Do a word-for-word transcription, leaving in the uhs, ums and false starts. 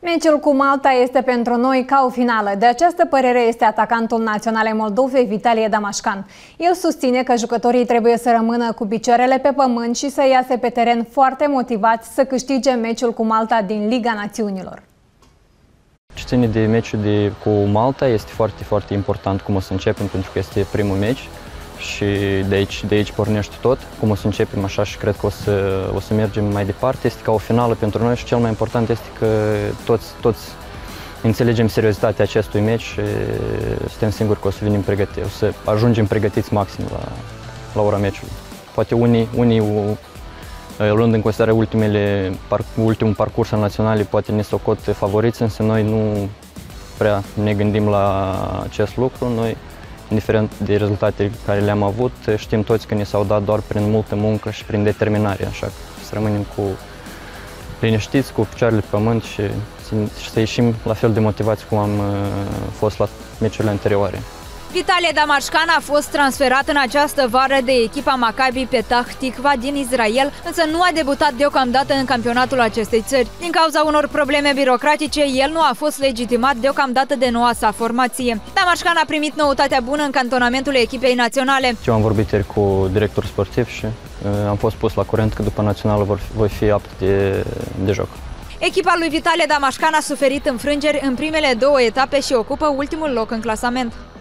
Meciul cu Malta este pentru noi ca o finală. De această părere este atacantul național al Moldovei, Vitalie Damașcan. El susține că jucătorii trebuie să rămână cu picioarele pe pământ și să iasă pe teren foarte motivați să câștige meciul cu Malta din Liga Națiunilor. Ce ține de meciul de, cu Malta este foarte, foarte important cum o să începem, pentru că este primul meci și de aici, de aici pornește tot. Cum o să începem așa și cred că o să, o să mergem mai departe. Este ca o finală pentru noi și cel mai important este că toți, toți înțelegem seriozitatea acestui meci și suntem siguri că o să venim pregătiți, o să ajungem pregătiți maxim la, la ora meciului. Poate unii, unii luând în considerare ultimele, ultimul parcurs al naționalei, poate ne socot favoriți, însă noi nu prea ne gândim la acest lucru. Noi, indiferent de rezultatele care le-am avut, știm toți că ne s-au dat doar prin multă muncă și prin determinare, așa că să rămânem cu liniștiți, cu picioarele pe pământ și, și să ieșim la fel de motivați cum am fost la meciurile anterioare. Vitalie Damașcan a fost transferat în această vară de echipa Maccabi Petah Tikva din Israel, însă nu a debutat deocamdată în campionatul acestei țări. Din cauza unor probleme birocratice, el nu a fost legitimat deocamdată de noua sa formație. Damașcan a primit noutatea bună în cantonamentul echipei naționale. Eu am vorbit ieri cu directorul sportiv și uh, am fost pus la curent că după națională vor, voi fi apt de, de joc. Echipa lui Vitalie Damașcan a suferit înfrângeri în primele două etape și ocupă ultimul loc în clasament.